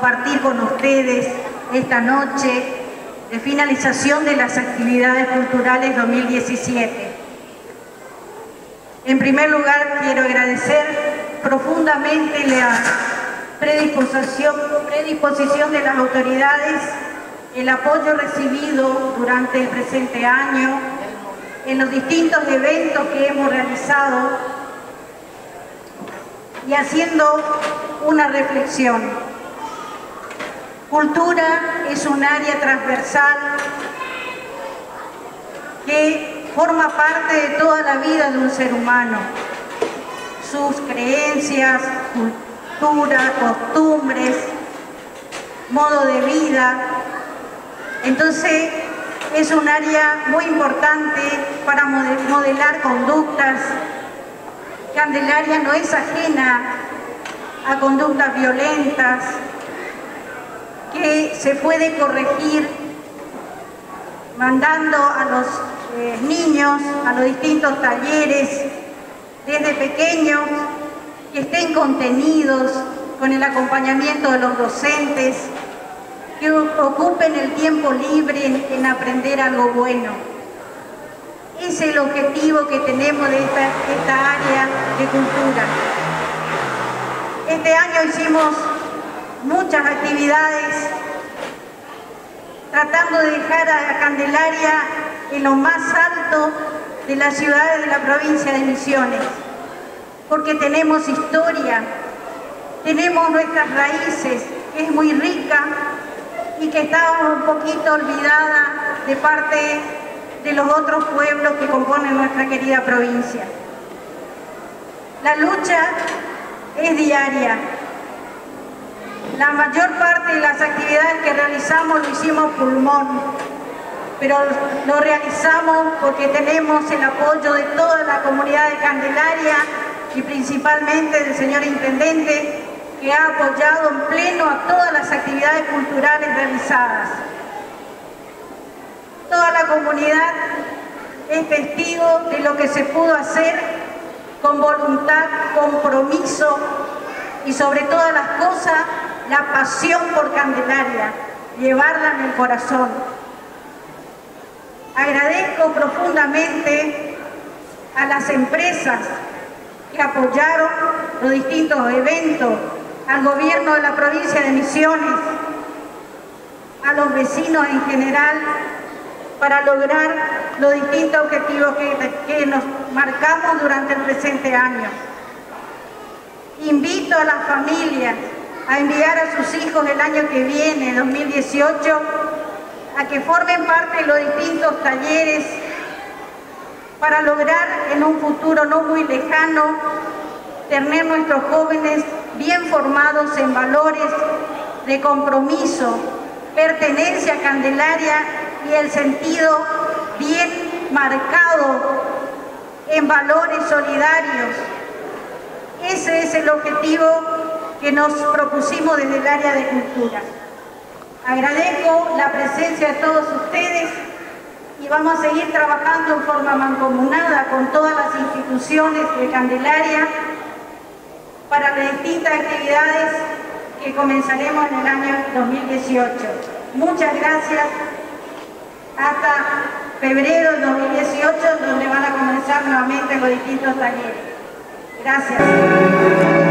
compartir con ustedes esta noche de finalización de las actividades culturales 2017. En primer lugar, quiero agradecer profundamente la predisposición de las autoridades, el apoyo recibido durante el presente año en los distintos eventos que hemos realizado y haciendo una reflexión. Cultura es un área transversal que forma parte de toda la vida de un ser humano. Sus creencias, cultura, costumbres, modo de vida. Entonces, es un área muy importante para modelar conductas. Candelaria no es ajena a conductas violentas que se puede corregir mandando a los niños a los distintos talleres desde pequeños, que estén contenidos con el acompañamiento de los docentes, que ocupen el tiempo libre en aprender algo bueno. Ese es el objetivo que tenemos de esta área de cultura. Este año hicimos muchas actividades tratando de dejar a Candelaria en lo más alto de las ciudades de la provincia de Misiones, porque tenemos historia, tenemos nuestras raíces, que es muy rica y que estaba un poquito olvidada de parte de los otros pueblos que componen nuestra querida provincia. La lucha es diaria. La mayor parte de las actividades que realizamos lo hicimos pulmón, pero lo realizamos porque tenemos el apoyo de toda la comunidad de Candelaria y principalmente del señor Intendente, que ha apoyado en pleno a todas las actividades culturales realizadas. Toda la comunidad es testigo de lo que se pudo hacer con voluntad, compromiso y sobre todas las cosas, la pasión por Candelaria, llevarla en el corazón. Agradezco profundamente a las empresas que apoyaron los distintos eventos, al gobierno de la provincia de Misiones, a los vecinos en general, para lograr los distintos objetivos que nos marcamos durante el presente año. Invito a las familias a enviar a sus hijos el año que viene, 2018, a que formen parte de los distintos talleres para lograr en un futuro no muy lejano tener nuestros jóvenes bien formados en valores de compromiso, pertenencia a Candelaria y el sentido bien marcado en valores solidarios. Ese es el objetivo que nos propusimos desde el área de cultura. Agradezco la presencia de todos ustedes y vamos a seguir trabajando en forma mancomunada con todas las instituciones de Candelaria para las distintas actividades que comenzaremos en el año 2018. Muchas gracias. Hasta febrero de 2018, donde van a comenzar nuevamente los distintos talleres. Gracias.